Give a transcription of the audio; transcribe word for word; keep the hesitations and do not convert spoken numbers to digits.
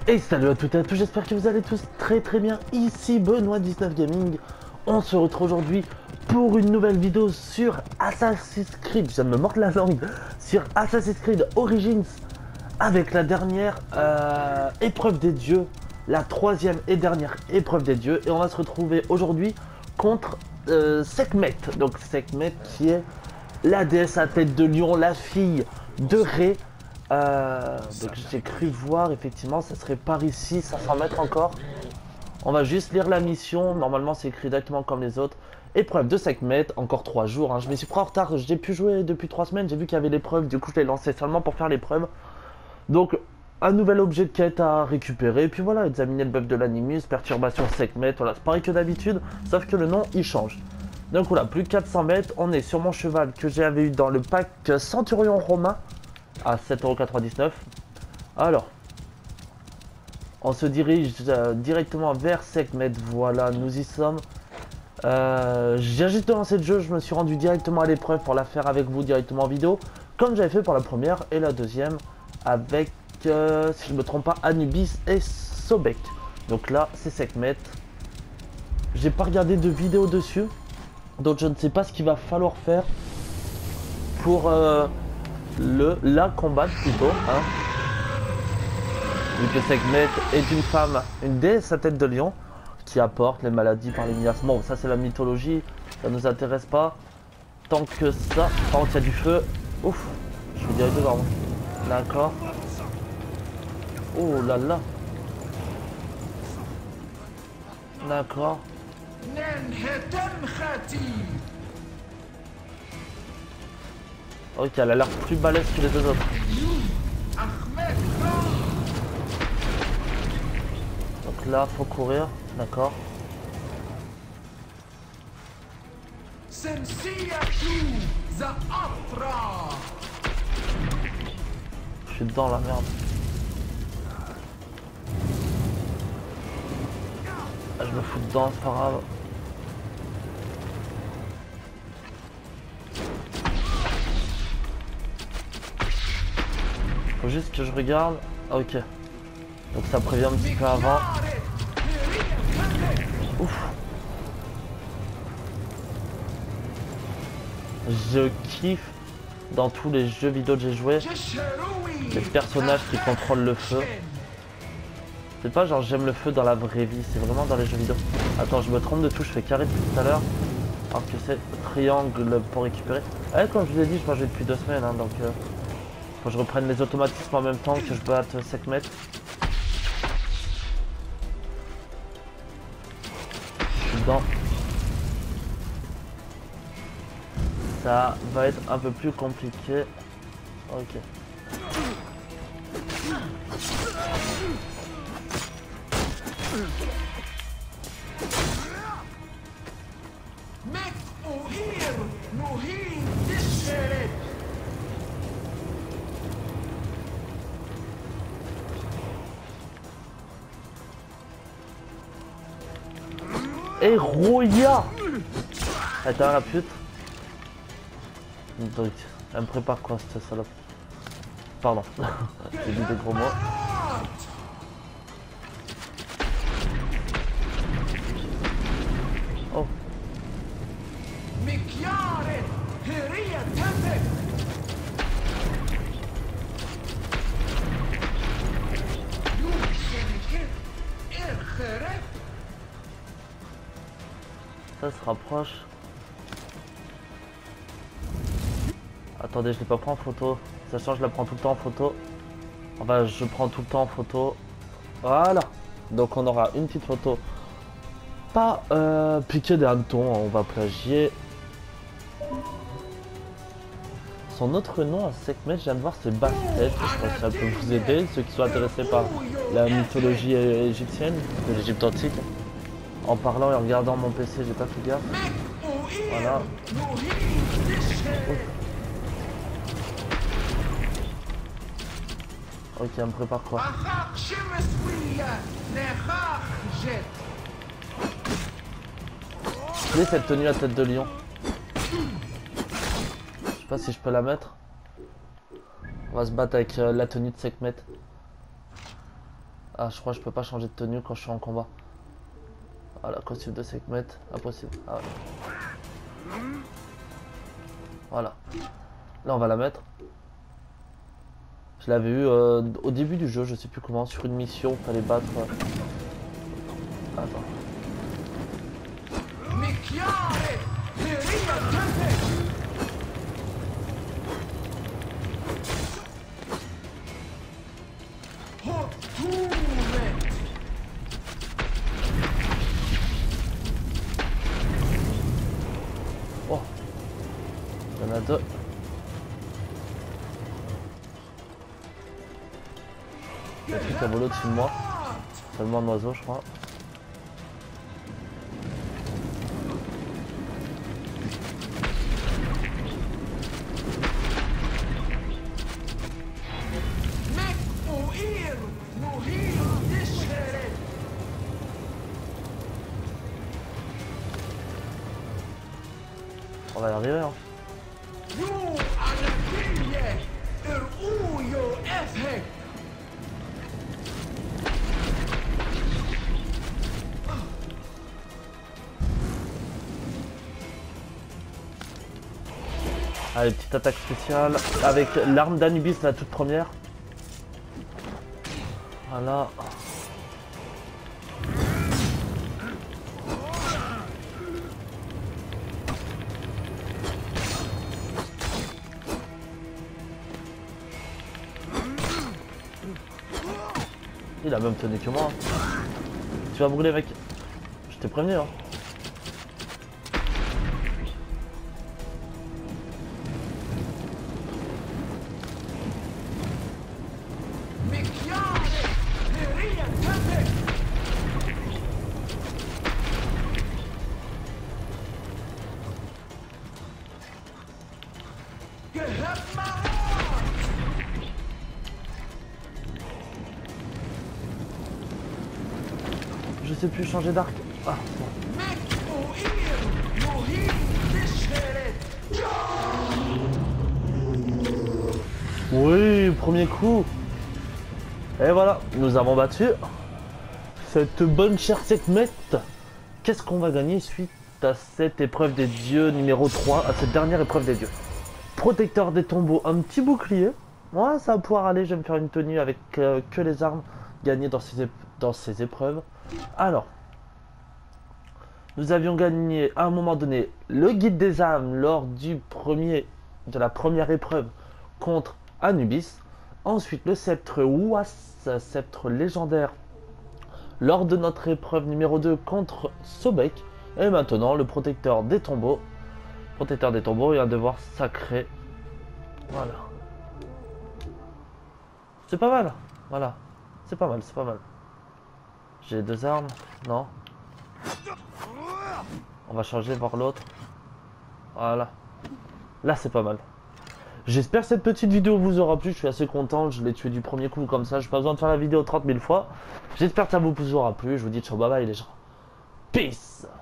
Et salut à toutes et à tous, j'espère que vous allez tous très très bien. Ici Benoît dix-neuf Gaming. On se retrouve aujourd'hui pour une nouvelle vidéo sur Assassin's Creed. Je viens de me mordre la langue. Sur Assassin's Creed Origins. Avec la dernière euh, épreuve des dieux. La troisième et dernière épreuve des dieux. Et on va se retrouver aujourd'hui contre euh, Sekhmet. Donc Sekhmet qui est la déesse à tête de lion, la fille de Ré. Euh, donc j'ai cru voir, effectivement, ça serait par ici, cinq cents mètres encore. On va juste lire la mission. Normalement, c'est écrit exactement comme les autres. Épreuve de Sekhmet, encore trois jours. Hein. Je me suis pris en retard, j'ai pu jouer depuis trois semaines. J'ai vu qu'il y avait l'épreuve, du coup, je l'ai lancé seulement pour faire l'épreuve. Donc, un nouvel objet de quête à récupérer. Et puis voilà, examiner le buff de l'animus, perturbation Sekhmet. Voilà, c'est pareil que d'habitude, sauf que le nom il change. Donc voilà, plus de quatre cents mètres. On est sur mon cheval que j'avais eu dans le pack Centurion Romain à sept euros quatre-vingt-dix-neuf. Alors, on se dirige euh, directement vers Sekhmet. Voilà, nous y sommes. Euh, j'ai juste de lancer le jeu, je me suis rendu directement à l'épreuve pour la faire avec vous directement en vidéo, comme j'avais fait pour la première et la deuxième avec, euh, si je me trompe pas, Anubis et Sobek. Donc là, c'est Sekhmet. J'ai pas regardé de vidéo dessus, donc je ne sais pas ce qu'il va falloir faire pour euh, le la combattre plutôt. Hein. Vu que Sekhmet est une femme, une déesse à tête de lion, qui apporte les maladies par l'élimination. Bon, ça c'est la mythologie, ça nous intéresse pas. Tant que ça, par contre il y a du feu. Ouf, je vais direct devant. D'accord. Oh là là. D'accord. Ok, elle a l'air plus balèze que les deux autres. Donc là, faut courir, d'accord. Je suis dedans la merde. Ah, je me fous dedans, c'est pas grave. Faut juste que je regarde. Ah, ok. Donc ça prévient un petit peu avant. Ouf. Je kiffe dans tous les jeux vidéo que j'ai joué les personnages qui contrôlent le feu. C'est pas genre j'aime le feu dans la vraie vie, c'est vraiment dans les jeux vidéo. Attends, je me trompe de touche, je fais carré depuis tout à l'heure. Alors que c'est triangle pour récupérer. Ouais, comme je vous ai dit, je m'en joue depuis deux semaines, hein, donc euh, faut que je reprenne les automatismes en même temps que je batte Sekhmet. Je suis dedans. Ça va être un peu plus compliqué. Ok. Et Roya. Attends la pute. Donc, elle me prépare quoi cette salope? Pardon, j'ai dit des gros mots. Oh. Ça se rapproche. Attendez, je l'ai pas pris en photo. Sachant que je la prends tout le temps en photo. Enfin, je prends tout le temps en photo. Voilà. Donc on aura une petite photo. Pas euh, piqué des hannetons, on va plagier. Son autre nom à Sekhmet, je viens de voir, c'est Bastet. Je pense que ça peut vous aider, ceux qui sont intéressés par la mythologie égyptienne, de l'Égypte antique. En parlant et en regardant mon P C, j'ai pas fait gaffe. Voilà. Ouf. Ok, elle me prépare quoi? Quelle est cette tenue à tête de lion? Je sais pas si je peux la mettre. On va se battre avec euh, la tenue de Sekhmet. Ah, je crois que je peux pas changer de tenue quand je suis en combat. Voilà, costume de Sekhmet, impossible. Ah, ouais. Voilà. Là, on va la mettre. Je l'avais eu euh, au début du jeu, je sais plus comment, sur une mission, fallait battre. Euh... Attends. Oh, il y en a deux. Il y a un truc à voler au-dessus de moi. Seulement un oiseau, je crois. On va y arriver, hein. Allez, petite attaque spéciale avec l'arme d'Anubis, la toute première. Voilà. Il a même tenu que moi. Tu vas brûler, mec. Je t'ai prévenu, hein. Je sais plus changer d'arc. Ah, bon. Oui, premier coup. Et voilà, nous avons battu cette bonne chère Sekhmet. Qu'est-ce qu'on va gagner suite à cette épreuve des dieux numéro trois, à cette dernière épreuve des dieux? Protecteur des tombeaux, un petit bouclier. Ouais, ça va pouvoir aller, je vais me faire une tenue avec euh, que les armes gagnées dans ces, dans ces épreuves. Alors, nous avions gagné à un moment donné le guide des âmes lors du premier, de la première épreuve contre Anubis. Ensuite, le sceptre Ouas, sceptre légendaire, lors de notre épreuve numéro deux contre Sobek. Et maintenant, le protecteur des tombeaux. Protecteur des tombeaux et un devoir sacré. Voilà. C'est pas mal. Voilà. C'est pas mal, c'est pas mal. J'ai deux armes. Non. On va changer, voir l'autre. Voilà. Là, c'est pas mal. J'espère que cette petite vidéo vous aura plu. Je suis assez content. Je l'ai tué du premier coup comme ça. J'ai pas besoin de faire la vidéo trente mille fois. J'espère que ça vous aura plu. Je vous dis ciao, bye bye les gens. Peace.